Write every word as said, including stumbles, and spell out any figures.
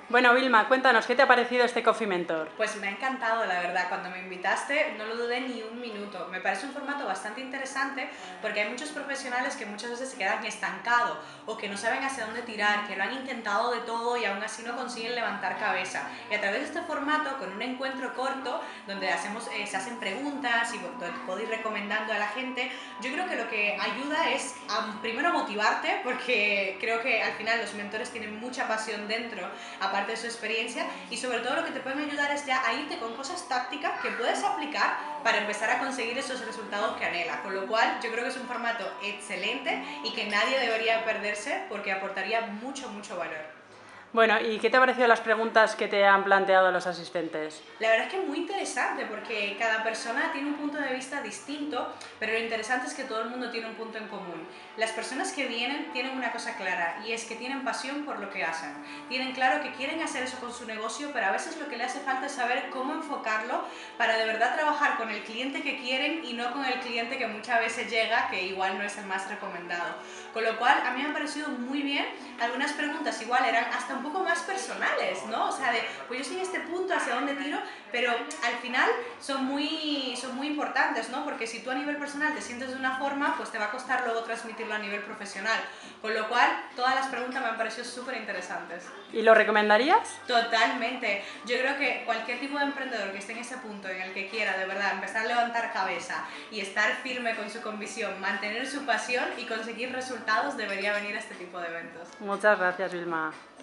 Bueno, Vilma, cuéntanos, ¿qué te ha parecido este Coffee Mentor? Pues me ha encantado, la verdad. Cuando me invitaste no lo dudé ni un minuto. Me parece un formato bastante interesante porque hay muchos profesionales que muchas veces se quedan estancados o que no saben hacia dónde tirar, que lo han intentado de todo y aún así no consiguen levantar cabeza. Y a través de este formato, con un encuentro corto donde hacemos, eh, se hacen preguntas y donde puedo ir recomendando a la gente, yo creo que lo que ayuda es a, primero, motivarte, porque creo que al final los mentores tienen mucha pasión dentro, aparte de su experiencia, y sobre todo lo que te pueden ayudar es ya a irte con cosas tácticas que puedes aplicar para empezar a conseguir esos resultados que anhelas. Con lo cual yo creo que es un formato excelente y que nadie debería perderse porque aportaría mucho, mucho valor. Bueno, ¿y qué te ha parecido las preguntas que te han planteado los asistentes? La verdad es que es muy interesante porque cada persona tiene un punto de vista distinto, pero lo interesante es que todo el mundo tiene un punto en común. Las personas que vienen tienen una cosa clara y es que tienen pasión por lo que hacen. Tienen claro que quieren hacer eso con su negocio, pero a veces lo que le hace falta es saber cómo enfocarlo para de verdad trabajar con el cliente que quieren y no con el cliente que muchas veces llega, que igual no es el más recomendado. Con lo cual, a mí me ha parecido muy bien. Algunas preguntas igual eran hasta un poco más personales, ¿no? O sea, de, pues yo estoy en este punto, ¿hacia dónde tiro? Pero al final son muy, son muy importantes, ¿no? Porque si tú a nivel personal te sientes de una forma, pues te va a costar luego transmitirlo a nivel profesional. Con lo cual, todas las preguntas me han parecido súper interesantes. ¿Y lo recomendarías? Totalmente. Yo creo que cualquier tipo de emprendedor que esté en ese punto en el que quiera de verdad empezar a levantar cabeza y estar firme con su convicción, mantener su pasión y conseguir resultados, debería venir a este tipo de eventos. Muchas gracias, Vilma.